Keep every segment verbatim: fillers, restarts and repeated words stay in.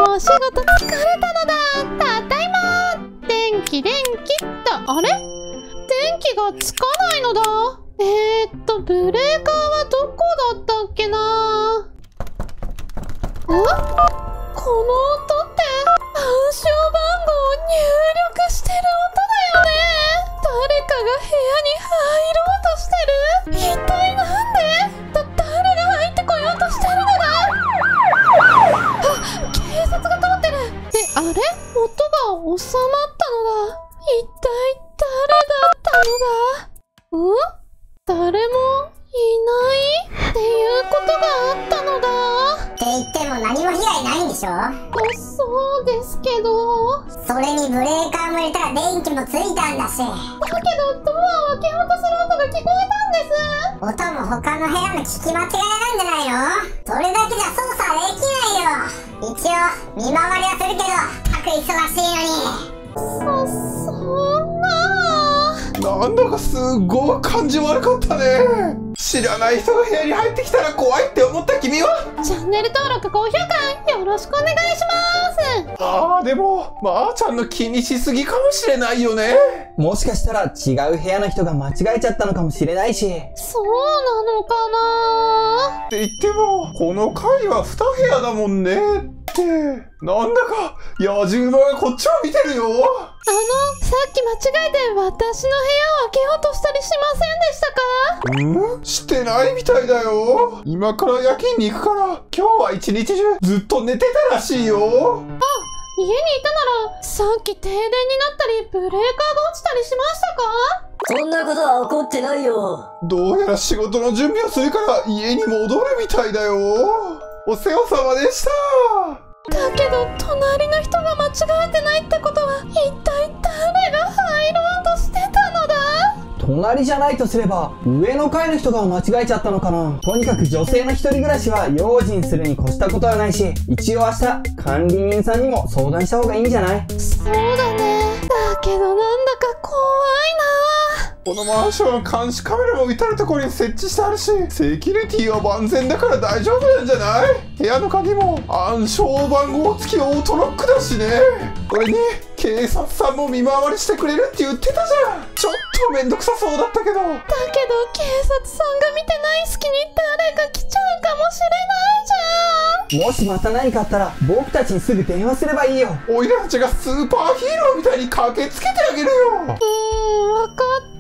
お仕事疲れたのだ。ただいま。電気電気っと。あれ、電気がつかないのだ。えーっとブレーカーはどこだったっけな。あ、この音って暗証番号を入力してる音だよね。誰かが部屋に入ろうとしてる。一体なんでだ、誰が入ってこようとしてるのだ。あ、警察が通ってる。え、あれ、音が収まったのだ。一体誰だったのだ。ん、誰もいないっていうことがあったのだ。 って言っても何も被害ないんでしょ。 そうですけど。 それにブレーカーも入れたら電気もついたんだし。 だけどドアを開けようとする音が聞こえたんです。 音も他の部屋の聞き間違いなんじゃないの。それだけじゃ操作できないよ。一応見回りはするけど、各忙しいのに。 そ、そんな。 なんだかすっごい感じ悪かったね。知らない人が部屋に入ってきたら怖いって思った君は。 チャンネル登録高評価よろしくお願いします。 ああ、でもまーちゃんの気にしすぎかもしれないよね。 もしかしたら違う部屋の人が間違えちゃったのかもしれないし。 そうなのかな。 って言ってもこの階はに部屋だもんね。ってなんだか野じ馬がこっちを見てるよ。 あの、さっき間違えて私の部屋を開けようとしたりしませんでしたか？ うん？してないみたいだよ。今から夜勤に行くから今日は一日中ずっと寝てたらしいよ。 あ、家にいたならさっき停電になったりブレーカーが落ちたりしましたか？ そんなことは起こってないよ。 どうやら仕事の準備をするから家に戻るみたいだよ。お世話様でした。 だけど隣の人が間違えてないってことは一体誰が入ろうとしてたのだ。 隣じゃないとすれば上の階の人が間違えちゃったのかな。とにかく女性の一人暮らしは用心するに越したことはないし、一応明日管理人さんにも相談した方がいいんじゃない？ そうだね。だけどなんだか怖いな。 このマンション監視カメラも至る所に設置してあるし、セキュリティは万全だから大丈夫なんじゃない？部屋の鍵も暗証番号付きオートロックだしね。これに警察さんも見回りしてくれるって言ってたじゃん。ちょっとめんどくさそうだったけど。だけど警察さんが見てない隙に誰か来ちゃうかもしれないじゃん。 もしまた何かあったら僕たちにすぐ電話すればいいよ。 おいらたちがスーパーヒーローみたいに駆けつけてあげるよ。 うーん、わかった。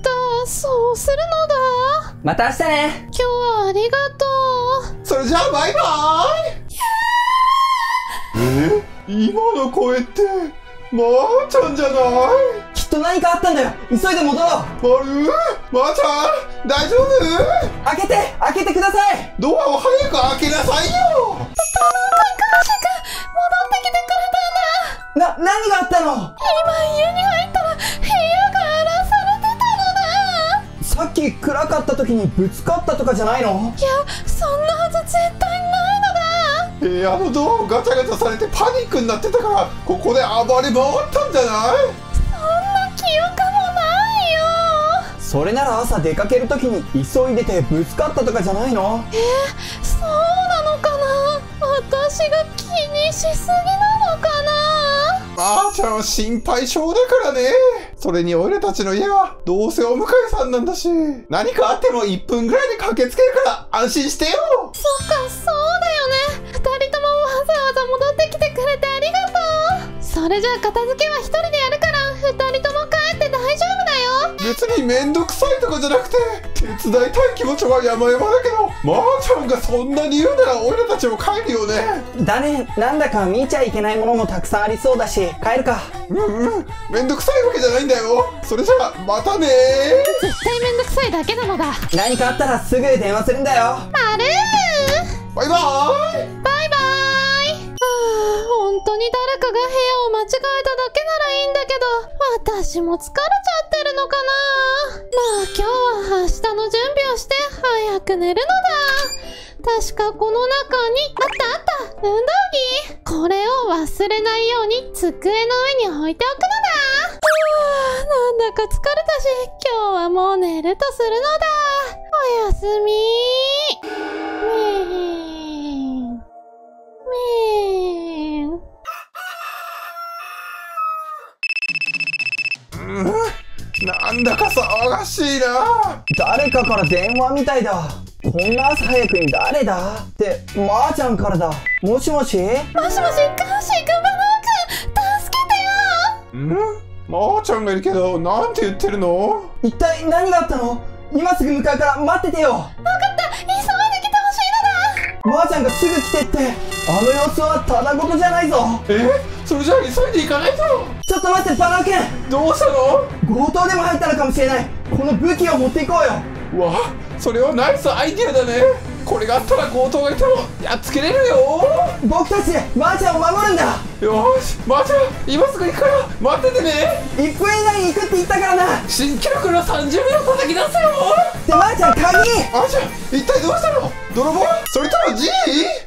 そうするのだ。 また明日ね。 今日はありがとう。 それじゃあバイバーイ。え？今の声ってまーちゃんじゃない？ きっと何かあったんだよ。急いで戻ろう。 まる？まーちゃん大丈夫？ 開けて開けてください。 ドアを早く開けなさいよ。 戻ってきてくれたんだ。 な、何があったの？ 今家に入ったら部屋が荒らされてたのだ。 さっき暗かった時にぶつかったとかじゃないの？ いや、そんなはず絶対ないのだ。 部屋のドアをガチャガチャされてパニックになってたから、ここで暴れ回ったんじゃない？ そんな記憶もないよ。 それなら朝出かける時に急いでてぶつかったとかじゃないの？ えー、そうなのかな。私が気にしすぎなのかな。 まーちゃんは心配性だからね。それに俺らたちの家はどうせお向かいさんなんだし、何かあってもいっぷんぐらいで駆けつけるから安心してよ。 そっか、そうだよね。二人ともわざわざ戻ってきてくれてありがとう。それじゃあ片付けは一人でやるから二人とも帰って大丈夫だよ。 別にめんどくさいとかじゃなくて、手伝いたい気持ちは山々だけど、まーちゃんがそんなに言うなら俺らたちも帰るよね。 だね。なんだか見ちゃいけないものもたくさんありそうだし帰るか。 うんうん、めんどくさいわけじゃないんだよ。それじゃあまたねー。 絶対めんどくさいだけなのだ。 何かあったらすぐ電話するんだよ。 まるー。 バイバーイ。 バイバーイ。ああ、本当に誰かが部屋を間違えただけならいいんだけど、私も疲れちゃってるのかな。まあ今日は明日の準備をして早く寝るのだ。確かこの中にあったあった、運動着。これを忘れないように机の上に置いておくのだ。ああ、なんだか疲れたし今日はもう寝るとするのだ。おやすみー。めーんめーん。 なんだか騒がしいな。 誰かから電話みたいだ。こんな朝早くに誰だって、まーちゃんからだ。もしもし？ もしもし、カーシーくん、バナーくん、助けてよ。 ん？まーちゃんがいるけど、なんて言ってるの？ 一体何があったの？今すぐ向かうから待っててよ。 わかった、急いで来てほしいのだ。 まーちゃんがすぐ来てって。あの様子はただごとじゃないぞ。 え？それじゃあ急いで行かないと。 ちょっと待って、バナーくん。 どうしたの？ 強盗でも入ったのかもしれない。この武器を持っていこうよ。 うわ、それはナイスアイディアだね。これがあったら強盗がいてもやっつけれるよ。 僕たちでまーちゃんを守るんだ。 よーし、まーちゃん今すぐ行くから待っててね。 いっぷん以内に行くって言ったからな。 新記録のさんじゅうびょう叩き出すよ。 で、まーちゃん鍵。 あーちゃん一体どうしたの？泥棒？それとも G？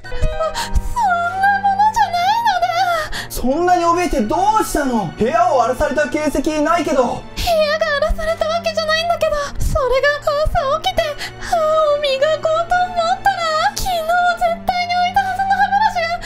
そんなに怯えてどうしたの？部屋を荒らされた形跡ないけど。 部屋が荒らされたわけじゃないんだけど、それが朝起きて歯を磨こうと思ったら、昨日絶対に置いたはずの歯ブラシが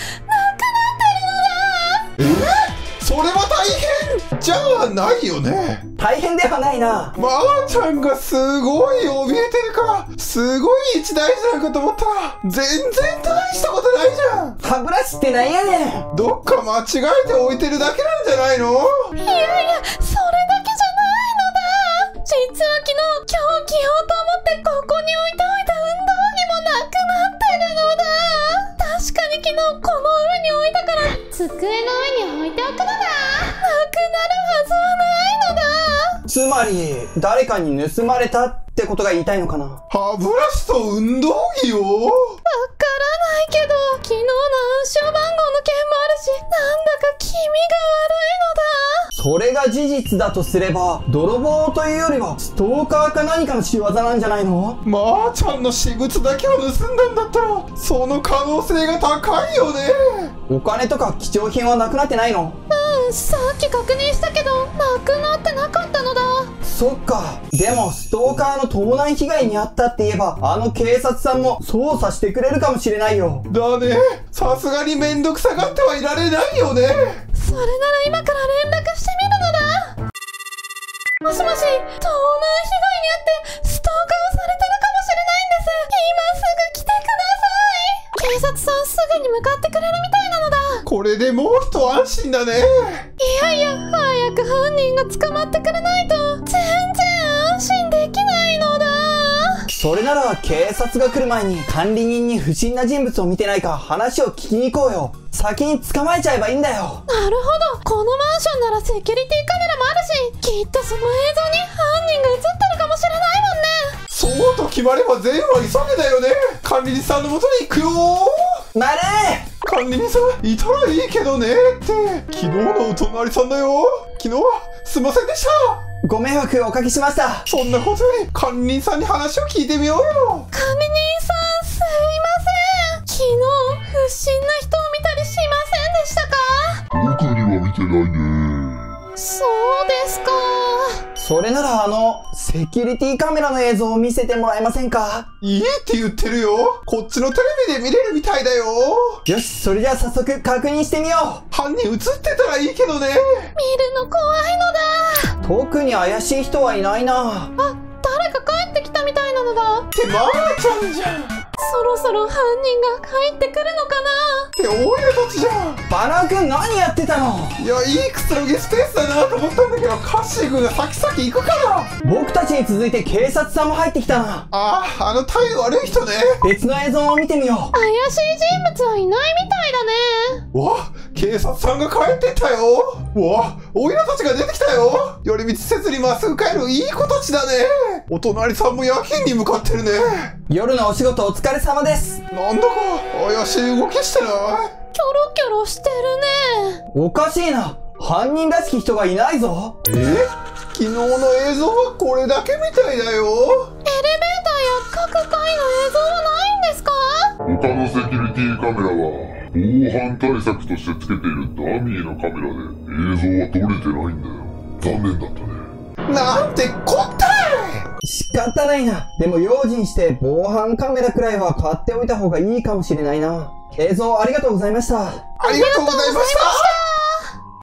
なくなってるのだ。 えー、それは大変じゃあないよね。 大変ではないな。 まーちゃんがすごい怯えてるからすごい一大事なのかと思ったら全然大したことないじゃん。 歯ブラシってなんやねん。 どっか間違えて置いてるだけなんじゃないの？ いやいや、それだけじゃないのだ。実は昨日、今日着ようと思ってここに置いておいた運動着もなくなってるのだ。確かに昨日この上に置いたから机の上に置いておくのだ。なくなるはずはないのだ。 つまり誰かに盗まれたってことが言いたいのかな。 歯ブラシと運動着を？ わからないけど、昨日の暗証番号の件もあるし、なんだか気味が悪いのだ。 それが事実だとすれば、泥棒というよりはストーカーか何かの仕業なんじゃないの？ まーちゃんの私物だけを盗んだんだったらその可能性が高いよね。 お金とか貴重品はなくなってないの？ うん、さっき確認したけど、なくなってなかったのだ。 そっか。でもストーカーの盗難被害に遭ったって言えば、あの警察さんも捜査してくれるかもしれないよ。 だね、さすがにめんどくさがってはいられないよね。 それなら今から連絡してみるのだ。もしもし、盗難被害に遭ってストーカーをされてるかもしれないんです。今すぐ来てください。警察さんすぐに向かってくれるみたいなのだ。 これでもう一安心だね。 いやいや、早く犯人が捕まってくれないと全然安心できないのだ。 それなら警察が来る前に管理人に不審な人物を見てないか話を聞きに行こうよ。先に捕まえちゃえばいいんだよ。 なるほど、このマンションならセキュリティカメラもあるし、きっとその映像に犯人が映ってるかもしれないもんね。 そうと決まれば全は急げだよね。管理人さんのもとに行くよー。 なれー。管理人さんいたらいいけどねって昨日のお隣さんだよ。昨日はすいませんでした。 ご迷惑おかけしました。 そんなことより管理人さんに話を聞いてみようよ。 管理人さん、すいません。昨日不審な人を見たりしませんでしたか？ 僕には見てないね。 そうですか。 それならあのセキュリティカメラの映像を見せてもらえませんか？ いいって言ってるよ。こっちのテレビで見れるみたいだよ。 よし、それじゃあ早速確認してみよ犯人映ってたらいいけどね。 見るの怖いのだ。 う。特に怪しい人はいないな。 あ、誰か帰ってきたみたいなのだ。 ってまーちゃんじゃん。 そろそろ犯人が帰ってくるのかな。 って大家たちじゃん。 バナー君何やってたの？ いや、いいくつろぎスペースだなと思ったんだけど、カッシー君が先々行くから。 僕たちに続いて警察さんも入ってきたな。 ああ、あの態度悪い人ね。 別の映像を見てみよう。 怪しい人物はいないみたいだね。 わ、警察さんが帰ってったよ。わ、おいらたちが出てきたよ。寄り道せずにまっすぐ帰るいい子たちだね。お隣さんも夜勤に向かってるね。 夜のお仕事お疲れ様です。 なんだか怪しい動きしてない？ キョロキョロしてるね。 おかしいな。犯人らしき人がいないぞ。 え？昨日の映像はこれだけみたいだよ。 エレベーターや各階の映像はないんですか？ 他のセキュリティカメラは防犯対策としてつけているダミーのカメラで映像は撮れてないんだよ。残念だったね。 なんてこったい。 仕方ないな。でも用心して防犯カメラくらいは買っておいた方がいいかもしれないな。映像ありがとうございました。 ありがとうございました。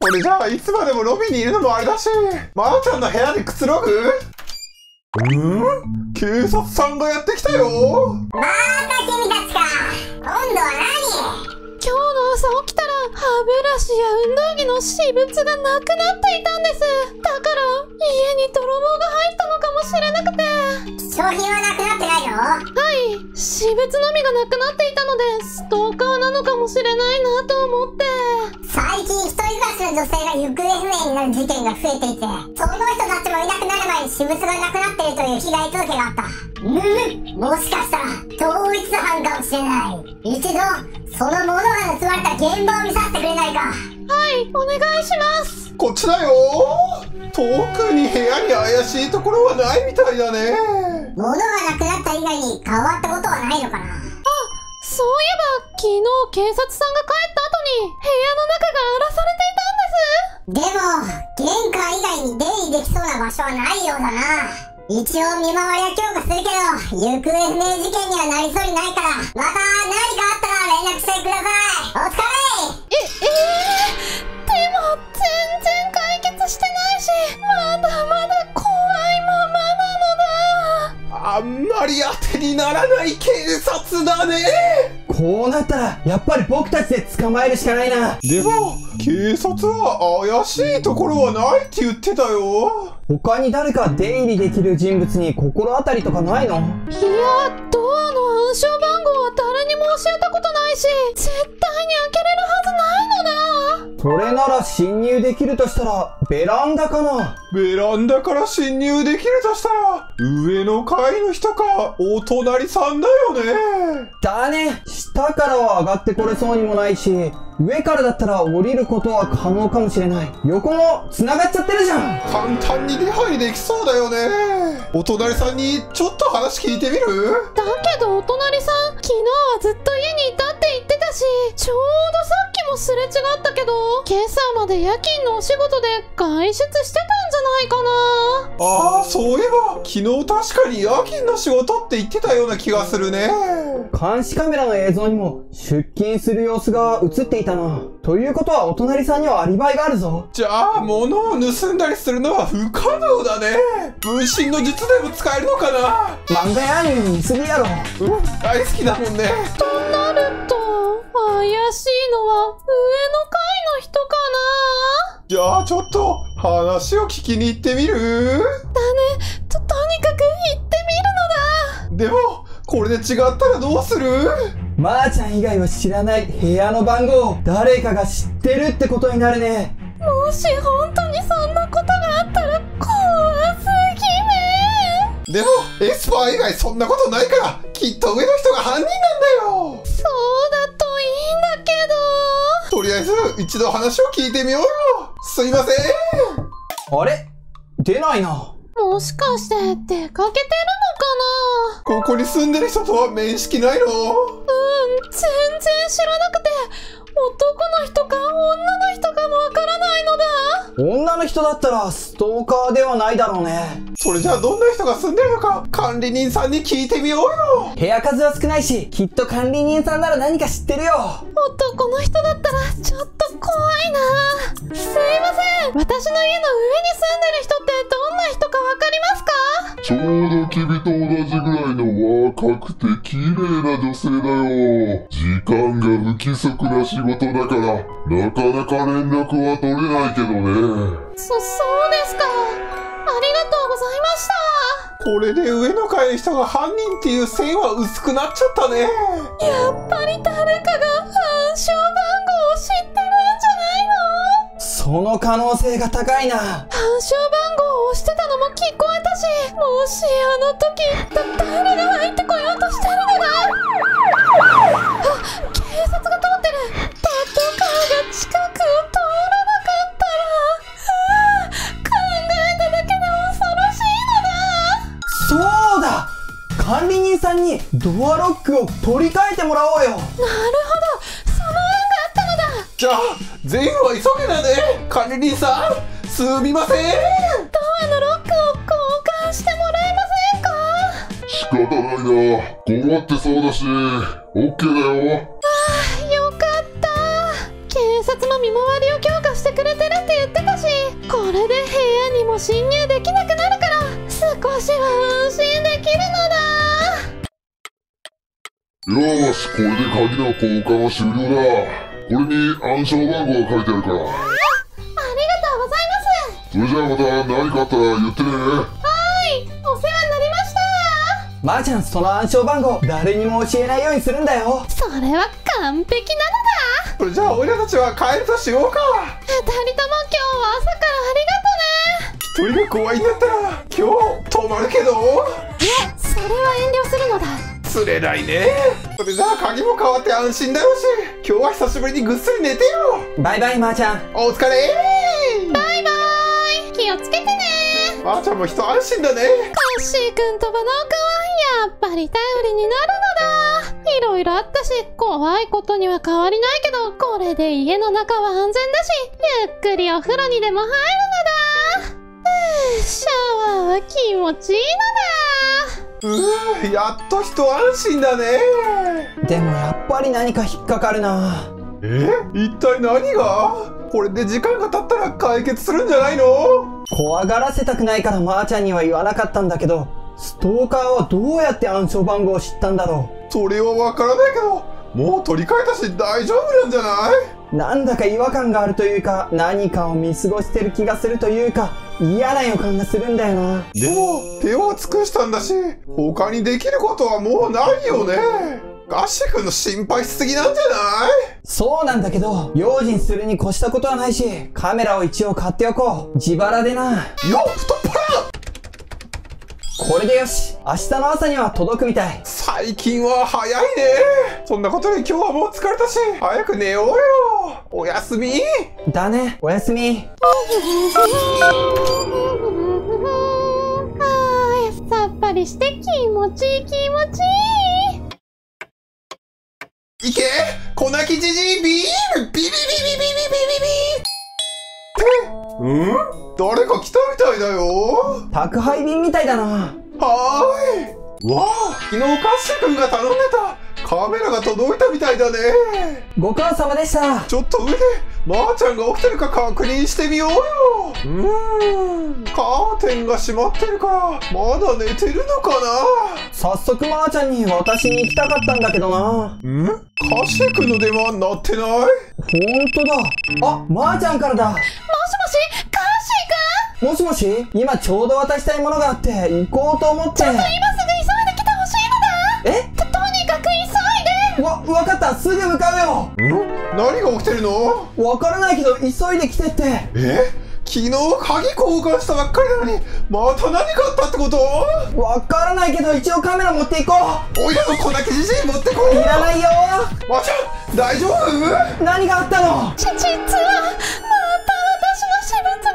これじゃあいつまでもロビーにいるのもあれだし、まーちゃんの部屋でくつろぐ？うん警察さんがやってきたよ。 また君たちか。今度は何？ 今日の朝起きたら歯ブラシや運動着の私物がなくなっていたんです。だから家に泥棒が入ったのかもしれなくて。 商品はなくなってないの？ はい、私物のみがなくなっていたのでストーカーなのかもしれないなと思って。 最近一人暮らしの女性が行方不明になる事件が増えていて、その人たちもいなくなる前に私物がなくなっているという被害届があった。むむ、もしかしたら統一犯かもしれない。一度そのものが盗まれた現場を見させてくれないか？ はい、お願いします。 こっちだよ。特に部屋に怪しいところはないみたいだね。 物がなくなった以外に変わったことはないのかな？ そういえば昨日警察さんが帰った後に部屋の中が荒らされていたんです。 でも玄関以外に出入りできそうな場所はないようだな。一応見回りは強化するけど行方不明事件にはなりそうにないから、また何かあったら連絡してください。お疲れ。 え、えー、でも全然解決してないし、まだまだ怖いままなのだ。 あんまり当てにならない警察だね。 こうなったらやっぱり僕たちで捕まえるしかないな。 でも警察は怪しいところはないって言ってたよ。 他に誰か出入りできる人物に心当たりとかないの？ いや、ドアの暗証番号は誰にも教えたことないし、絶対に開けれるはずないのだ。 それなら侵入できるとしたらベランダかな。 ベランダから侵入できるとしたら上の階の人かお隣さんだよね。 だね。下からは上がってこれそうにもないし、上からだったら降りることは可能かもしれない。横も繋がっちゃってるじゃん。 簡単に出入りできそうだよね。お隣さんにちょっと話聞いてみる？ だけどお隣さん、昨日はずっと家にいたって言ってたし、ちょうどさっきもすれ違ったけど、今朝まで夜勤のお仕事で外出してたんじゃないかな。 ああ、そういえば昨日確かに夜勤の仕事って言ってたような気がするね。 監視カメラの映像にも出勤する様子が映っていたな。ということはお隣さんにはアリバイがあるぞ。 じゃあ物を盗んだりするのは不可能だね。分身の術でも使えるのかな？ 漫画やアニメの見過ぎやろ。 うん、大好きだもんね。 となると怪しいのは上の階の人かな。 じゃあちょっと話を聞きに行ってみる？ だね。と、とにかく行ってみるのだ。 でもこれで違ったらどうする？ まーちゃん以外は知らない部屋の番号を誰かが知ってるってことになるね。 もし本当にそんなことがあったら怖すぎめ。 でもエスパー以外そんなことないから、きっと上の人が犯人なんだよ。 そうだといいんだけど。 とりあえず一度話を聞いてみようよ。すいません。 あれ？出ないな。 もしかして出かけてるのかな？ ここに住んでる人とは面識ないの？ うん、全然知らなくて、男の人か女の人かもわからないのだ。 女の人だったらストーカーではないだろうね。 それじゃあどんな人が住んでるのか管理人さんに聞いてみようよ。 部屋数は少ないし、きっと管理人さんなら何か知ってるよ。 男の人だったらちょっと怖いな。すいません、私の家の上に住んでる人ってどんな人かわかりますか？ ちょうど君と同じぐらいの若くて綺麗な女性だよ。時間が不規則な仕事だからなかなか連絡は取れないけどね。 そ、そうですか。ありがとうございました。 これで上の階の人が犯人っていう線は薄くなっちゃったね。 やっぱり誰かが暗証番号を知ってるんじゃないの？ その可能性が高いな。 暗証番号を押してたのも聞こえたし、もしあの時だ誰が入ってこようとしてるのだ。あ、警察が通ってる。パトカーが近くを通らなかったら、ああ、考えただけで恐ろしいのだ。 そうだ、管理人さんにドアロックを取り替えてもらおうよ。 なるほど、その案があったのだ。 じゃあ全員は急げだね。管理人さんすみません。 ドアのロックを交換してもらえませんか？ 仕方ないな。困ってそうだし OK だよ。 ああ、よかった。警察の見回りを強化してくれれてるって言ってたし、これで部屋にも侵入できなくなるから少しは安心できるのだ。 よーし、これで鍵の交換は終了だ。これに暗証番号が書いてあるから。 あ、ありがとうございます。 それじゃあまた何かあったら言ってね。 はーい、お世話になりました。 まーちゃん、その暗証番号誰にも教えないようにするんだよ。 それは完璧なのだ。 それじゃあおいらたちは帰るとしようか。 ふたりとも今日は朝からありがとね。 一人が怖いんだったら今日泊まるけど。 いや、それは遠慮するのだ。 釣れないね。それじゃあ鍵も変わって安心だろうし、今日は久しぶりにぐっすり寝てよ。 バイバイまーちゃん。 お疲れー。 バイバーイ、気をつけてね。 まーちゃんも一安心だね。 カッシーくんとバナオくんはやっぱり頼りになるのだ。いろいろあったし怖いことには変わりないけど、これで家の中は安全だし、ゆっくりお風呂にでも入るのだ。ふう、シャワーは気持ちいいのだ。 うー、やっと一安心だね。 でもやっぱり何か引っかかるな。 え、一体何が？これで時間が経ったら解決するんじゃないの？ 怖がらせたくないからまーちゃんには言わなかったんだけど、ストーカーはどうやって暗証番号を知ったんだろそれはわからないけど、もう取り替えたし大丈夫なんじゃない？ う。なんだか違和感があるというか、何かを見過ごしてる気がするというか、嫌な予感がするんだよな。 でも手を尽くしたんだし、他にできることはもうないよね。ガッシー君の心配しすぎなんじゃない？ そうなんだけど、用心するに越したことはないし、カメラを一応買っておこう。自腹でな。 よっ、太っ腹！ これでよし。明日の朝には届くみたい。 最近は早いね。そんなことで今日はもう疲れたし、早く寝ようよ。おやすみ。 だね、おやすみ。 あー、さっぱりして気持ちいい気持ちいい。 いけ、粉木じじい、ビール、ビビビビビビビビビ。え、うん？誰か来たみたいだよ。 宅配便みたいだな。 はーい。わあ、昨日カッシー君が頼んでたカメラが届いたみたいだね。 ご苦労様でした。 ちょっと上でまーちゃんが起きてるか確認してみようよ。うーん、カーテンが閉まってるからまだ寝てるのかな。 早速まーちゃんに渡しに行きたかったんだけどな。 ん？カッシー君の電話鳴ってない？ ほんとだ。あ、まーちゃんからだ。 もしもし、カッシーくん？ もしもし、今ちょうど渡したいものがあって行こうと思って。 ちょっと今すぐ急いで来てほしいのだ。 え？ と、とにかく急いで。 わ、わかった。すぐ向かうよ。 ん？何が起きてるの？ わからないけど急いで来てって。 え？昨日鍵交換したばっかりなのにまた何かあったってこと？ わからないけど一応カメラ持っていこう。 おいらの粉木じじい持ってこい。 いらないよ。 まーちゃん大丈夫？ 何があったの？ ち、実は、また私の私物がなくな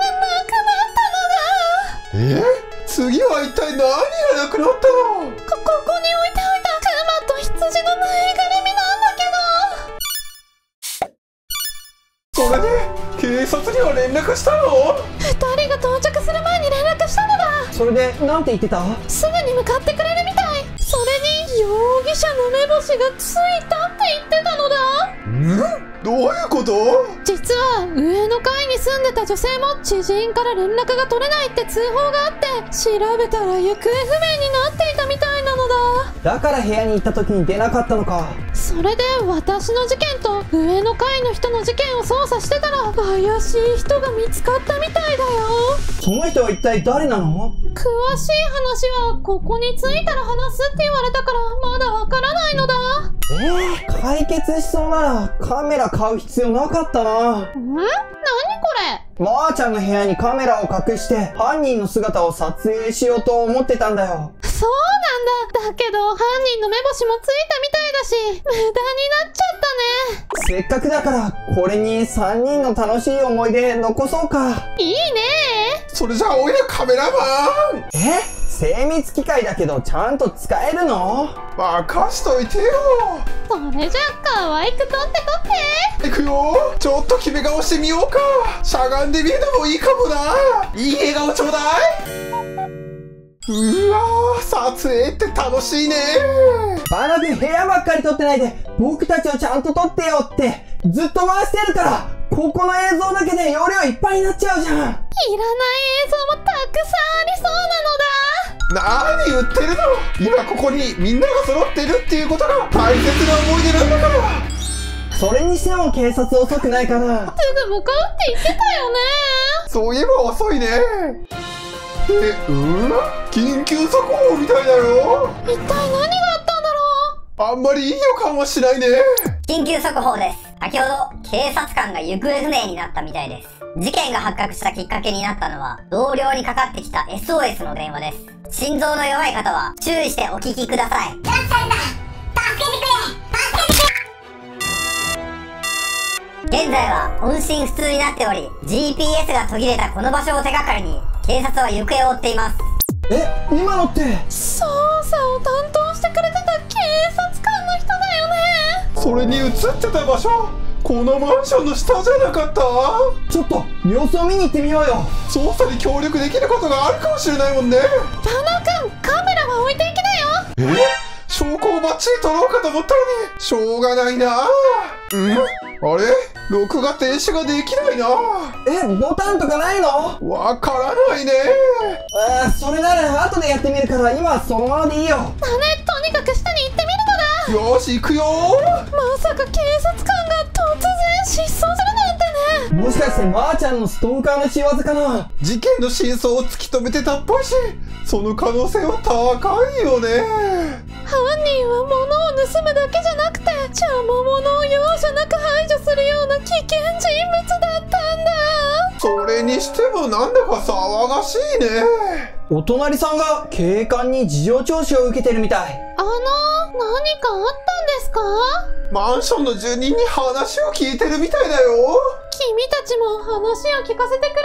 ったのだ。 え？次は一体何がなくなったの？ こ、ここに置いておいたクマと羊のぬいぐるみなんだけど。 それで警察には連絡したの？ 二人が到着する前に連絡したのだ。 それでなんて言ってた？ すぐに向かってくれるみたい。それに容疑者の目星がついたって言ってたのだ。 ん？どういうこと？ 実は上の階に住んでた女性も知人から連絡が取れないって通報があって、調べたら行方不明になっていたみたいなのだ。 だから部屋に行った時に出なかったのか。 それで私の事件と上の階の人の事件を捜査してたら怪しい人が見つかったみたいだよ。 その人は一体誰なの？ 詳しい話はここに着いたら話すって言われたからまだわからないのだ。 えー、解決しそうならカメラ買う必要なかったな。 ん？何これ？ まーちゃんの部屋にカメラを隠して犯人の姿を撮影しようと思ってたんだよ。 そうなんだ。だけど犯人の目星もついたみたいだし無駄になっちゃったね。 せっかくだからこれにさんにんの楽しい思い出残そうか。 いいね。 それじゃあおいらカメラマン。 え？精密機械だけどちゃんと使えるの？ 任しといてよ。 それじゃあ可愛く撮って撮って。 いくよ。ちょっと決め顔してみようか。しゃがんでみるのもいいかもな。いい笑顔ちょうだい。うわー、撮影って楽しいね。 バナ君部屋ばっかり撮ってないで僕たちをちゃんと撮ってよってずっと回してるから。こここの映像だけで容量いっぱいになっちゃうじゃん。 いらない映像もたくさんありそうなのだ。 何言ってるの。今ここにみんなが揃ってるっていうことが大切な思い出なんだから。 それにしても警察遅くないかな。 すぐ向かうって言ってたよね。 そういえば遅いね。え、うん？緊急速報みたいだよ。 一体何があったんだろう。 あんまりいい予感はしないね。 緊急速報です。先ほど警察官が行方不明になったみたいです。事件が発覚したきっかけになったのは同僚にかかってきた エスオーエス の電話です。心臓の弱い方は注意してお聞きください。助けてくれ、助けてくれ。現在は音信不通になっており ジーピーエス が途切れたこの場所を手がかりに警察は行方を追っています。 え、今のって捜査を担当してくれてた警察官の人だよね。 それに映ってた場所、このマンションの下じゃなかった？ ちょっと様子を見に行ってみようよ。 捜査に協力できることがあるかもしれないもんね。 パナ君、カメラは置いていきなよ。 え？証拠をバッチリ撮ろうかと思ったのにしょうがないな。うん？あれ？録画停止ができないな。 え、ボタンとかないの？ わからないね。 あー、それなら後でやってみるから今はそのままでいいよ。 だね、とにかく下に行ってみるのだ。 よし、行くよ。 まさか警察官が突然失踪するなんてね。 もしかしてまーちゃんのストーカーの仕業かな。 事件の真相を突き止めてたっぽいし、その可能性は高いよね。 犯人は物を盗むだけじゃなくて邪魔者を容赦なく排除するような危険人物だったんだ。 それにしてもなんだか騒がしいね。 お隣さんが警官に事情聴取を受けてるみたい。 あの、何かあったんですか？ マンションの住人に話を聞いてるみたいだよ。 君たちも話を聞かせてくれって言ってるのだ。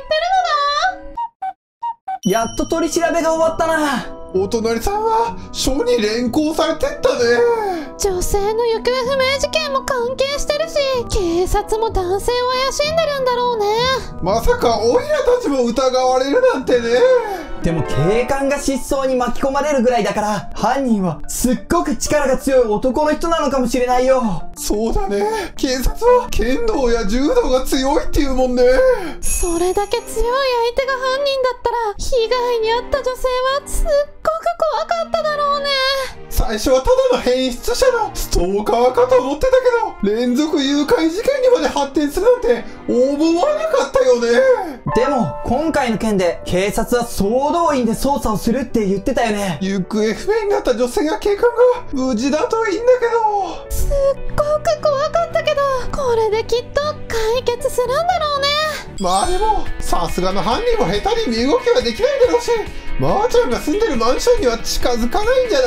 やっと取り調べが終わったな。 お隣さんは署に連行されてったね。 女性の行方不明事件も関係してるし、警察も男性を怪しんでるんだろうね。 まさかオイラたちも疑われるなんてね。 でも警官が失踪に巻き込まれるぐらいだから犯人はすっごく力が強い男の人なのかもしれないよ。 そうだね。警察は剣道や柔道が強いっていうもんね。 それだけ強い相手が犯人だったら被害に遭った女性はすっごく怖かっただろうね。 最初はただの変質者のストーカーかと思ってたけど、連続誘拐事件にまで発展するなんて思わなかったよね。 でも今回の件で警察は総動員で捜査をするって言ってたよね。 行方不明になった女性や警官が無事だといいんだけど。 すっごく怖かったけど、これできっと解決するんだろうね。 まあでもさすがの犯人も下手に身動きはできないだろうし、まーちゃんが住んでるマンションには近づかないんじゃない？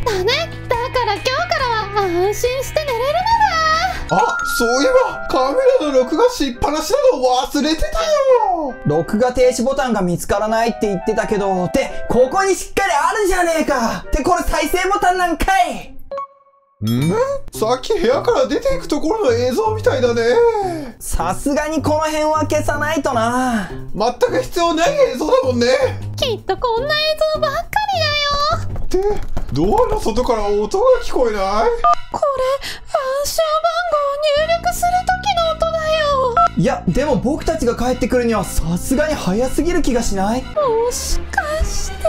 だね。だから今日からは安心して寝れるのだ。 あ、そういえばカメラの録画しっぱなしなの忘れてたよ。 録画停止ボタンが見つからないって言ってたけど、ってここにしっかりあるじゃねえか。ってこれ再生ボタンなんかい。 ん？さっき部屋から出ていくところの映像みたいだね。 さすがにこの辺は消さないとな。 全く必要ない映像だもんね。 きっとこんな映像ばっかりだよ。 ってドアの外から音が聞こえない？ これ暗証番号を入力する時の音だよ。 いやでも僕たちが帰ってくるにはさすがに早すぎる気がしない？ もしかして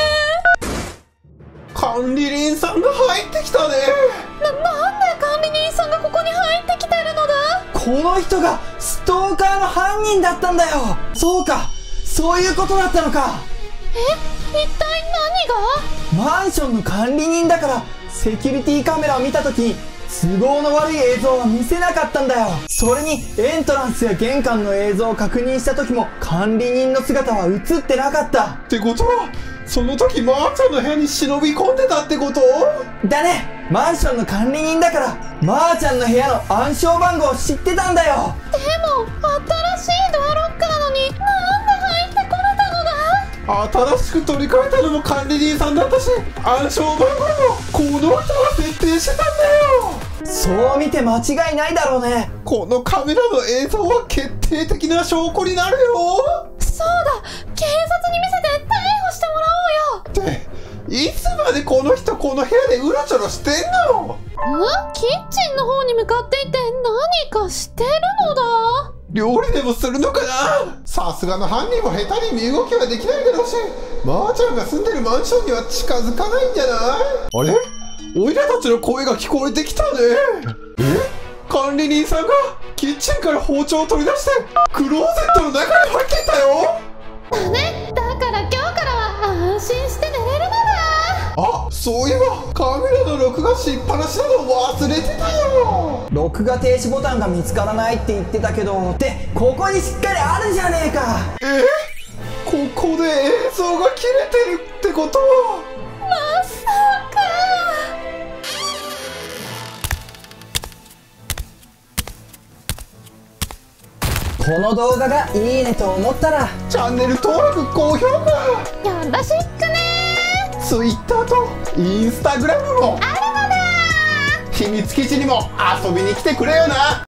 管理人さんが入ってきたね。 な、なんで管理人さんがここに入ってきてるのだ？ この人がストーカーの犯人だったんだよ。そうか、そういうことだったのか。 え、一体何が？ マンションの管理人だからセキュリティカメラを見た時に都合の悪い映像は見せなかったんだよ。それにエントランスや玄関の映像を確認した時も管理人の姿は映ってなかった。 ってことはその時まーちゃんの部屋に忍び込んでたってこと？ だね。マンションの管理人だからまーちゃんの部屋の暗証番号を知ってたんだよ。 でも新しいドアロックなのになんで入ってこれたのだ？ 新しく取り替えたのも管理人さんだったし、暗証番号もこの人が設定してたんだよ。 そう見て間違いないだろうね。 このカメラの映像は決定的な証拠になるよ。 そうだ、警察に見せて逮捕してもらおうよ。 っていつまでこの人この部屋でうろちょろしてんの？ ん？キッチンの方に向かっていて何かしてるのだ。 料理でもするのかな？さすがの犯人も下手に身動きはできないだろうし、まーちゃんが住んでるマンションには近づかないんじゃない？あれ？おいらたちの声が聞こえてきたね。え？管理人さんがキッチンから包丁を取り出してクローゼットの中に入っていったよ。 だね。だから今日からは安心して寝れるのだ。 あ、そういえばカメラの録画しっぱなしなの忘れてたよ。 録画停止ボタンが見つからないって言ってたけど、ってここにしっかりあるじゃねえか。 え？ここで映像が切れてるってことは、 まさか。 この動画がいいねと思ったらチャンネル登録高評価よろしくね。 Twitter とインスタグラムもあるのだ。 秘密基地にも遊びに来てくれよな。